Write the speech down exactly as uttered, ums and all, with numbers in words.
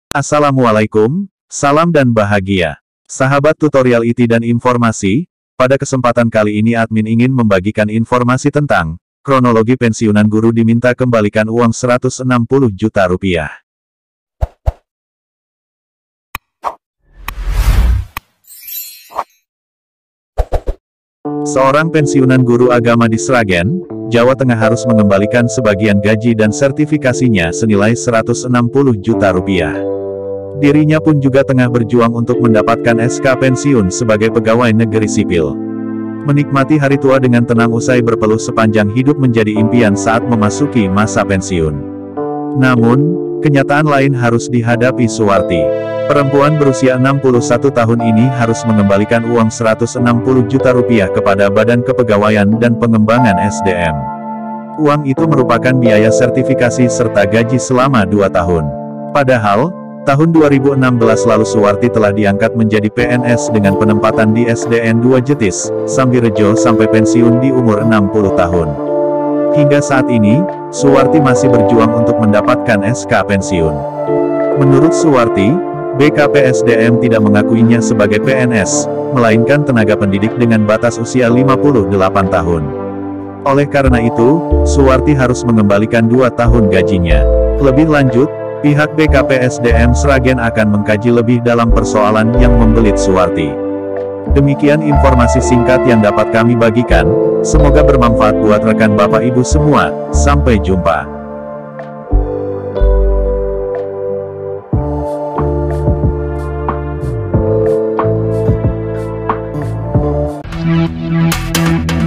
Assalamualaikum, salam dan bahagia. Sahabat tutorial I T dan informasi, pada kesempatan kali ini admin ingin membagikan informasi tentang kronologi pensiunan guru diminta kembalikan uang seratus enam puluh juta rupiah. Seorang pensiunan guru agama di Sragen, Jawa Tengah harus mengembalikan sebagian gaji dan sertifikasinya senilai seratus enam puluh juta rupiah. Dirinya pun juga tengah berjuang untuk mendapatkan S K pensiun sebagai pegawai negeri sipil. Menikmati hari tua dengan tenang usai berpeluh sepanjang hidup menjadi impian saat memasuki masa pensiun. Namun, kenyataan lain harus dihadapi Suwarti. Perempuan berusia enam puluh satu tahun ini harus mengembalikan uang seratus enam puluh juta rupiah kepada Badan Kepegawaian dan Pengembangan S D M. Uang itu merupakan biaya sertifikasi serta gaji selama dua tahun. Padahal, tahun dua ribu enam belas lalu Suwarti telah diangkat menjadi P N S dengan penempatan di S D N dua Jetis, Sambirejo sampai pensiun di umur enam puluh tahun. Hingga saat ini, Suwarti masih berjuang untuk mendapatkan S K pensiun. Menurut Suwarti, B K P S D M tidak mengakuinya sebagai P N S, melainkan tenaga pendidik dengan batas usia lima puluh delapan tahun. Oleh karena itu, Suwarti harus mengembalikan dua tahun gajinya. Lebih lanjut, pihak B K P S D M Sragen akan mengkaji lebih dalam persoalan yang membelit Suwarti. Demikian informasi singkat yang dapat kami bagikan, semoga bermanfaat buat rekan Bapak Ibu semua. Sampai jumpa. Thank you.